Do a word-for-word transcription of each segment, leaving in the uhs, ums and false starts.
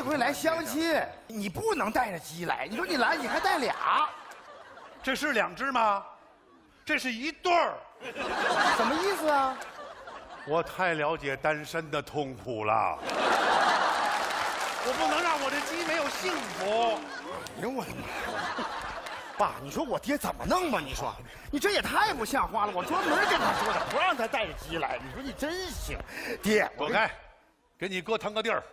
回来相亲，你不能带着鸡来。你说你来，你还带俩， 这是两只吗？这是一对儿。 什么意思啊？ 我太了解单身的痛苦了，我不能让我的鸡没有幸福。 哎呦我的妈！爸，你说我爹怎么弄吧？你说，你这也太不像话了！我专门跟他说的，不让他带着鸡来。你说你真行，爹， 躲开，给你哥腾个地儿。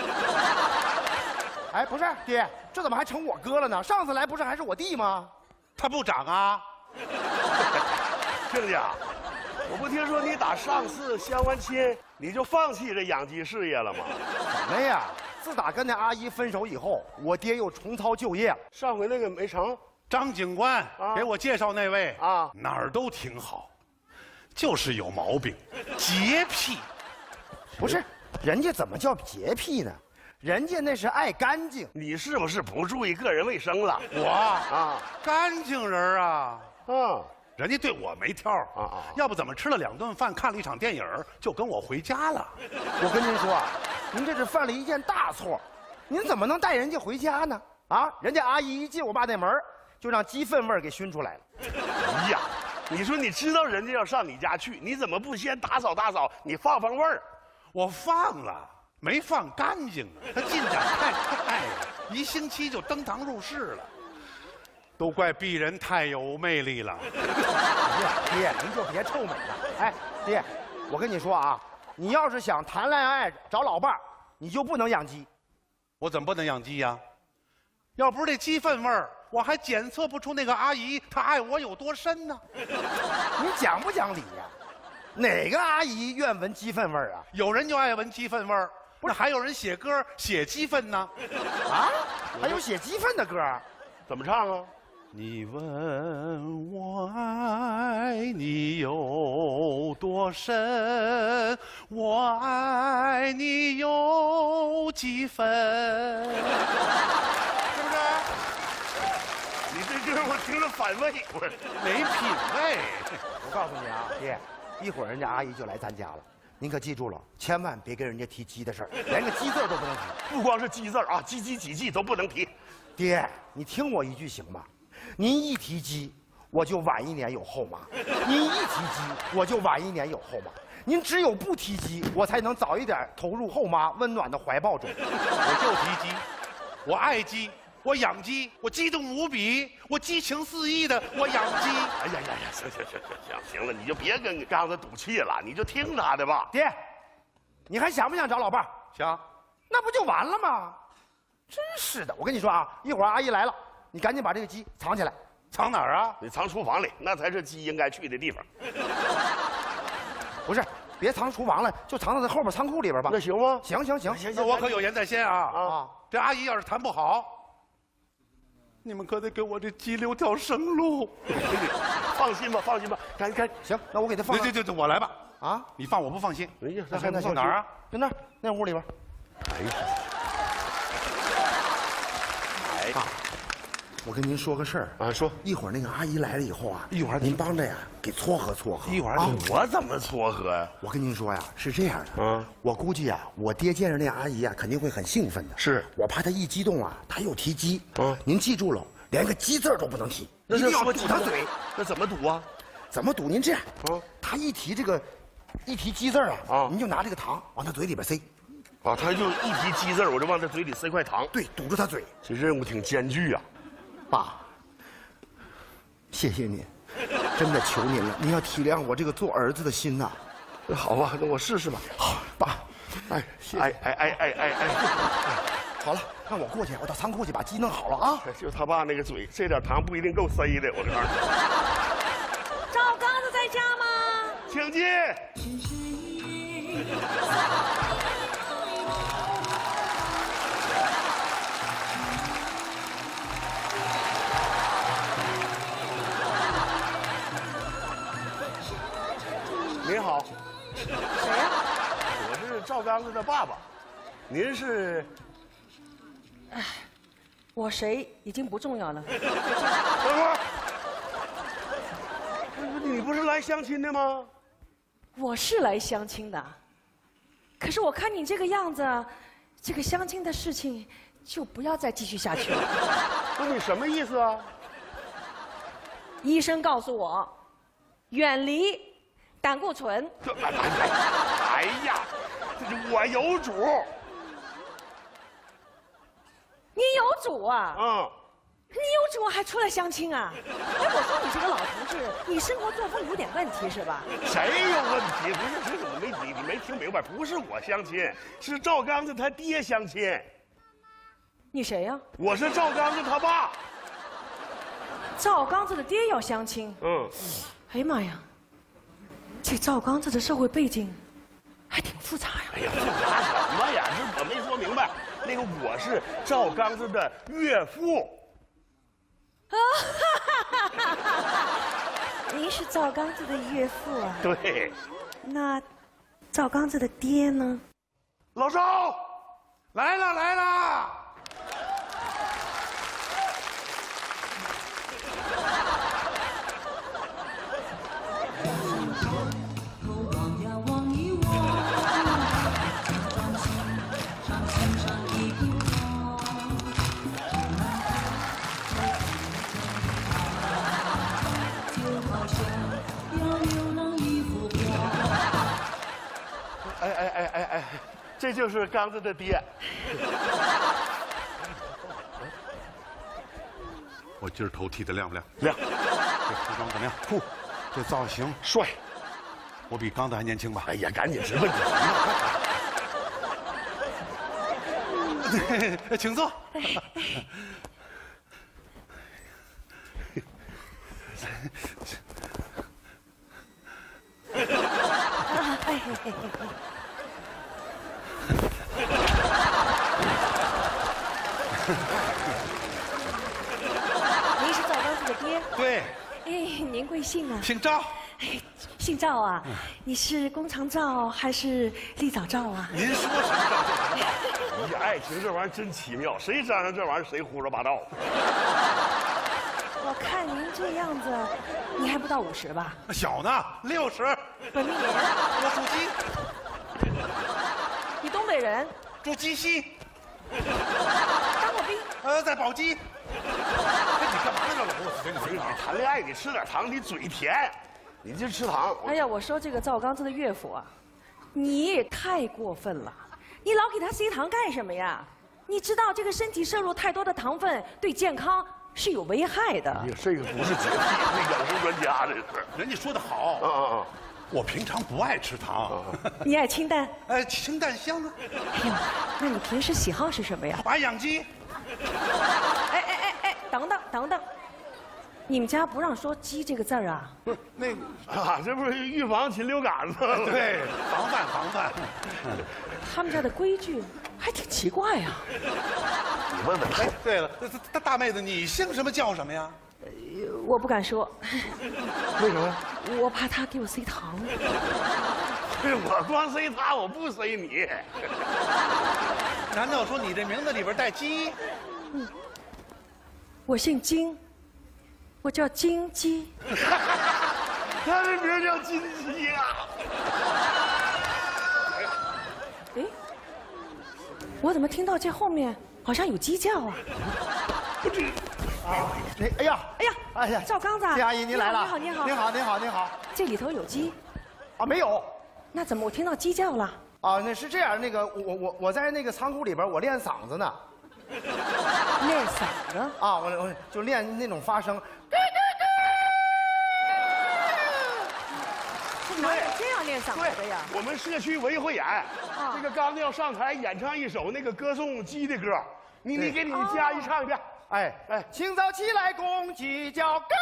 哎，不是，爹，这怎么还成我哥了呢？上次来不是还是我弟吗？ 他不长啊。 亲家，我不听说你打上次相完亲，你就放弃这养鸡事业了吗？ 什么呀？自打跟那阿姨分手以后，我爹又重操旧业了。 上回那个没成。 张警官、啊、给我介绍那位啊， 哪儿都挺好，就是有毛病，洁癖。 不是，人家怎么叫洁癖呢？人家那是爱干净。 你是不是不注意个人卫生了？ 我啊，干净人啊。 嗯。 人家对我没挑啊啊！要不怎么吃了两顿饭，看了一场电影，就跟我回家了？ 我跟您说啊，您这是犯了一件大错，您怎么能带人家回家呢？啊，人家阿姨一进我爸那门，就让鸡粪味儿给熏出来了。 哎呀，你说你知道人家要上你家去，你怎么不先打扫打扫，你放放味儿？ 我放了，没放干净啊！他进展太快呀，一星期就登堂入室了。都怪鄙人太有魅力了。 爹，爹，您就别臭美了。哎，爹，我跟你说啊，你要是想谈恋爱找老伴儿，你就不能养鸡。 我怎么不能养鸡呀？要不是这鸡粪味儿，我还检测不出那个阿姨她爱我有多深呢。 你讲不讲理呀？哪个阿姨愿闻鸡粪味儿啊？ 有人就爱闻鸡粪味儿，那还有人写歌写鸡粪呢。 啊？还有写鸡粪的歌？ 怎么唱啊？ 你问我爱你有多深，我爱你有几分？是不是？ 你这歌我听着反胃，我没品位。 我告诉你啊，爹，一会儿人家阿姨就来咱家了，您可记住了，千万别跟人家提鸡的事儿，连个鸡字都不能提。 不光是鸡字啊，鸡鸡几鸡都不能提。 爹，你听我一句行吗？您一提鸡，我就晚一年有后妈；您一提鸡，我就晚一年有后妈。您只有不提鸡，我才能早一点投入后妈温暖的怀抱中。 我就提鸡，我爱鸡，我养鸡，我激动无比，我激情四溢的我养鸡。 哎呀呀呀，行行行行行，行了，你就别跟刚才赌气了，你就听他的吧。 爹，你还想不想找老伴儿？ 想， 那不就完了吗？真是的，我跟你说啊，一会儿阿姨来了。你赶紧把这个鸡藏起来， 藏哪儿啊？ 你藏厨房里，那才是鸡应该去的地方。 不是，别藏厨房了，就藏到那后边仓库里边吧。 那行吗？ 行行行， 行那我可有言在先啊！ 啊， 这阿姨要是谈不好，你们可得给我这鸡留条生路。 放心吧，放心吧，赶紧赶紧。 行，那我给他放。 对对对，我来吧。 啊， 你放我不放心。 哎呀， 那那放哪儿啊？ 在那儿，那屋里边。 哎呀， 哎，爸。我跟您说个事儿啊，说一会儿那个阿姨来了以后啊，一会儿您帮着呀给撮合撮合。 一会儿啊，我怎么撮合呀？ 我跟您说呀，是这样的， 嗯， 我估计啊，我爹见着那阿姨啊，肯定会很兴奋的。 是我怕他一激动啊，他又提鸡。 嗯， 您记住了，连个鸡字都不能提，一定要堵他嘴。 那怎么堵啊？ 怎么堵？您这样， 啊， 他一提这个，一提鸡字啊， 啊， 您就拿这个糖往他嘴里边塞。 啊，他就一提鸡字，我就往他嘴里塞块糖。 对，堵住他嘴。 这任务挺艰巨啊， 爸。谢谢您，真的求您了，您要体谅我这个做儿子的心呐。 那好吧，那我试试吧。 好，爸，哎，谢谢。 哎哎哎哎哎哎， 好了，让我过去，我到仓库去把鸡弄好了啊。 就他爸那个嘴，这点糖不一定够塞的，我告诉你。 赵刚子在家吗？ 请进。您好， 谁呀？ 我是赵刚子的爸爸，您是？ 哎，我谁已经不重要了。 等会儿，你不是来相亲的吗？ 我是来相亲的，可是我看你这个样子， 这个相亲的事情就不要再继续下去了。 不是你什么意思啊？ 医生告诉我，远离胆固醇。 这哎哎呀，我有主。 你有主啊？ 嗯。 你有主还出来相亲啊？哎，我说你这个老同志，你生活作风有点问题是吧？ 谁有问题？不是，这怎么没你你没听明白？不是我相亲，是赵刚子他爹相亲。 你谁呀、啊？ 我是赵刚子他爸。 赵刚子的爹要相亲。 嗯。 哎呀妈呀，这赵刚子的社会背景还挺复杂呀。 哎呀，复杂什么呀？这我没说明白。那个我是赵刚子的岳父。 啊哈哈哈！您是赵刚子的岳父啊？ 对。 那赵刚子的爹呢？ 老赵， 来了来了。 哎哎哎哎哎，这就是刚子的爹。 我今儿头剃的亮不亮？ 亮。 这服装怎么样？酷。这造型帅。 我比刚子还年轻吧？ 哎呀，赶紧直奔主题。请坐。 您是赵刚子的爹？ 对。 哎，您贵姓啊？ 姓赵。 哎，姓赵啊？嗯、你是弓长赵还是立早赵啊？ 您说什么赵就什么赵。你爱情这玩意儿真奇妙，谁沾上这玩意儿谁胡说八道。 我看您这样子，你还不到五十吧？ 小呢，六十。 本命年？ 我属鸡。 你东北人？ 住鸡西。 当过兵？ 呃，在宝鸡。哎，你干嘛呢？这老给我死你你谈恋爱你吃点糖，你嘴甜，你就吃糖。 哎呀，我说这个赵刚子的岳父啊，你也太过分了，你老给他塞糖干什么呀？你知道这个身体摄入太多的糖分对健康是有危害的。 哎呀，这个不是洁癖，那养生专家这是。 人家说的好。 嗯嗯嗯。 我平常不爱吃糖。 你爱清淡？ 哎，清淡香啊。 哎呦，那你平时喜好是什么呀？ 我爱养鸡。 哎哎哎哎，等等等等，你们家不让说鸡这个字儿啊？ 不是那个啊，这不是预防禽流感吗？ 对，防范防范。 他们家的规矩还挺奇怪呀。 你问问。 哎，对了，大大妹子，你姓什么叫什么呀？ 呃，我不敢说。 为什么？ 我怕他给我塞糖。 我光塞他，我不塞你。 难道说你这名字里边带鸡？ 嗯，我姓金，我叫金鸡。 他这名叫金鸡呀。 哎，我怎么听到这后面好像有鸡叫啊？ 啊，那哎呀， 哎呀， 哎呀， 赵刚子， 谢阿姨您来了， 你好，你好， 您好，您好，您好。 这里头有鸡？ 啊，没有。 那怎么我听到鸡叫了？ 啊，那是这样，那个我我我在那个仓库里边，我练嗓子呢。 练嗓子？ 啊，我我就练那种发声。 这哪有这样练嗓子的呀？ 我们社区文艺汇演，这个刚子要上台演唱一首那个歌颂鸡的歌，你你给你家一唱一遍。 哎哎，清早起来公鸡叫，咯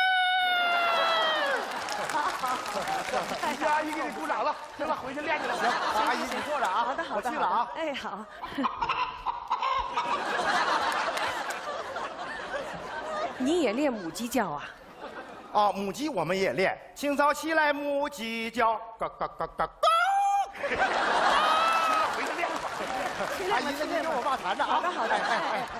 咯咯。 你阿姨给你鼓掌了，行了，回去练去了。 行，阿姨你坐着啊。 好的好的， 我去了啊。 哎好。你也练母鸡叫啊？ 啊，母鸡我们也练。清早起来母鸡叫，咯咯咯咯咯。 回去练吧。 阿姨，那您给我爸弹着啊。 好的好的，哎哎哎。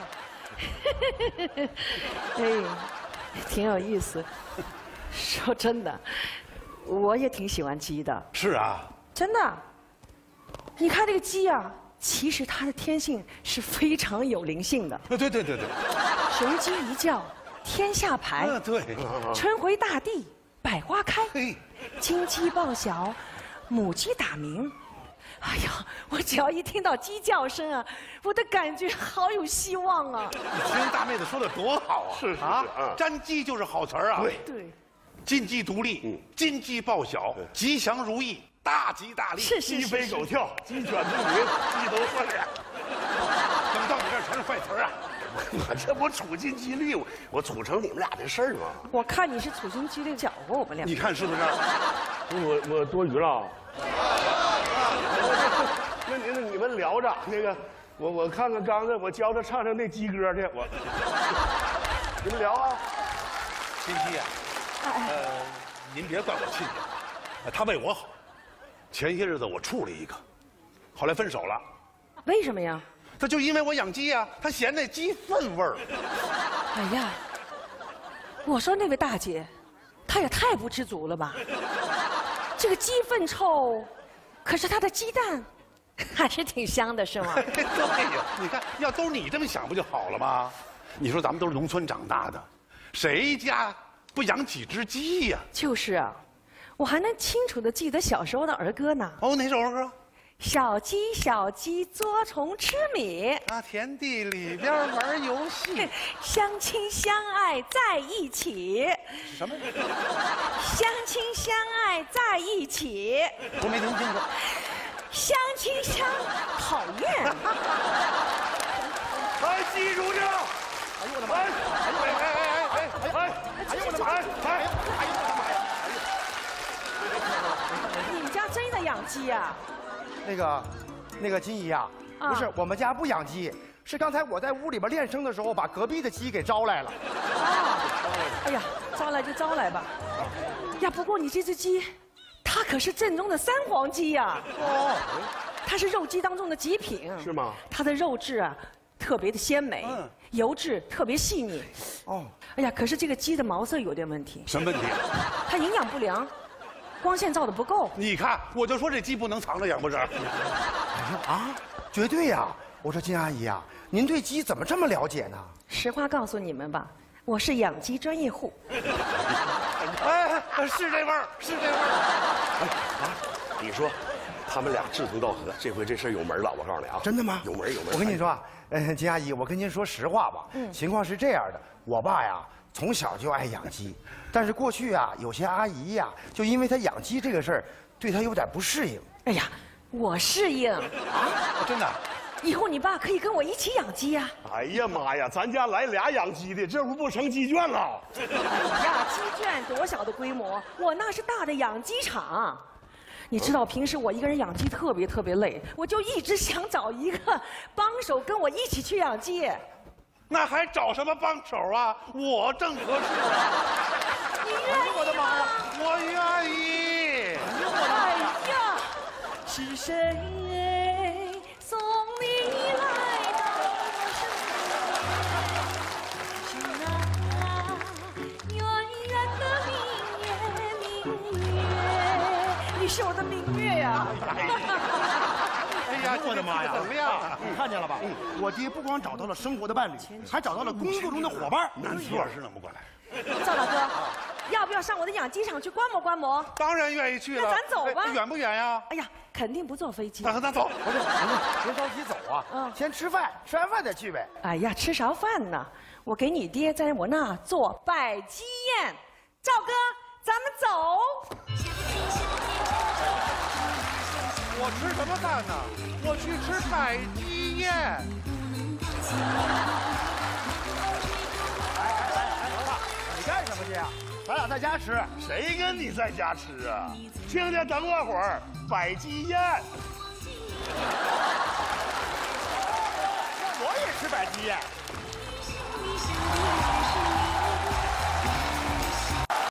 哎，挺有意思。说真的，我也挺喜欢鸡的。 是啊。 真的。你看这个鸡啊， 其实它的天性是非常有灵性的。 对对对对， 雄鸡一叫，天下排； 嗯对， 春回大地，百花开。 嘿， 金鸡报晓，母鸡打鸣。哎呀，我只要一听到鸡叫声啊，我的感觉好有希望啊！ 你听大妹子说的多好啊！ 是是是啊嗯， 沾鸡就是好词儿啊。 对对， 金鸡独立，金鸡报晓，吉祥如意，大吉大利。 是是鸡飞是是。 狗跳，鸡犬不宁，鸡头换脸。 怎么到你这儿全是坏词儿啊？ 我这不处心积虑，我我处成你们俩的事儿吗？ 我看你是处心积虑搅和我们俩。 你看是不是？ 我我多余了。那你那你们聊着那个，我我看看刚才我教他唱唱那鸡歌去，我你们聊啊。 亲戚啊，呃，您别怪我亲家，呃他为我好。前些日子我处了一个，后来分手了。 为什么呀？ 他就因为我养鸡呀、他嫌那鸡粪味儿。 哎呀，我说那位大姐，她也太不知足了吧！这个鸡粪臭，可是它的鸡蛋还是挺香的，是吗？ 对呀，你看，要都你这么想不就好了吗？你说咱们都是农村长大的，谁家不养几只鸡呀？ 就是啊，我还能清楚的记得小时候的儿歌呢。 哦，哪首儿歌？ 小鸡小鸡捉虫吃米， 啊，田地里边玩游戏。 相亲相爱在一起， 什么？ 相亲相爱在一起， 我没听清楚。 相亲相讨厌。 哎，记住着！哎呦我的妈！哎哎哎哎哎哎哎！哎呦我的妈！哎哎哎呦我的妈呀！ 你们家真的养鸡啊？ 那个，那个金姨呀、 啊不是我们家不养鸡，是刚才我在屋里边练声的时候，把隔壁的鸡给招来了。 哎呀，招来就招来吧。呀，不过你这只鸡，它可是正宗的三黄鸡呀、 哦， 它是肉鸡当中的极品。 是吗？ 它的肉质啊，特别的鲜美， 嗯油质特别细腻。 哦， 哎呀，可是这个鸡的毛色有点问题， 什么问题啊？ 它营养不良，光线照的不够。 你看，我就说这鸡不能藏着养，不是？ 啊，绝对呀、我说金阿姨呀、您对鸡怎么这么了解呢？ 实话告诉你们吧，我是养鸡专业户。 哎，是这味儿，是这味儿。 你说，他们俩志同道合，这回这事儿有门了。我告诉你啊， 真的吗？ 有门有门。 我跟你说啊，嗯，金阿姨，我跟您说实话吧， 嗯情况是这样的，我爸呀从小就爱养鸡，但是过去啊有些阿姨呀，就因为他养鸡这个事儿，对他有点不适应。 哎呀，我适应。 啊，真的？ 以后你爸可以跟我一起养鸡呀、 哎呀妈呀，咱家来俩养鸡的，这不不成鸡圈了？ 哎呀，鸡圈多小的规模，我那是大的养鸡场。你知道平时我一个人养鸡特别特别累，我就一直想找一个帮手跟我一起去养鸡。 那还找什么帮手啊？我正合适啊！ 你愿意？ 我的妈呀，我愿意！ 哎呀，是谁送你来到我身边？是那圆圆的明月，明月，你是我的明月呀！ 哎呀， 我的妈呀！ 怎么样？ 你看见了吧？我爹不光找到了生活的伴侣，还找到了工作中的伙伴。 难错是弄不过来。 赵大哥，要不要上我的养鸡场去观摩观摩？ 当然愿意去了。 那咱走吧哎远不远呀？ 哎呀，肯定不坐飞机。 那咱走。 不是，不是，别着急走啊， 嗯先吃饭，吃完饭再去呗。 哎呀，吃啥饭呢？我给你爹在我那做百鸡宴。赵哥，咱们走。 我吃什么饭呢？我去吃百鸡宴。 你干什么去啊？咱俩在家吃。 谁跟你在家吃啊？听听，等我会儿，百鸡宴。 我也吃百鸡宴。 你是我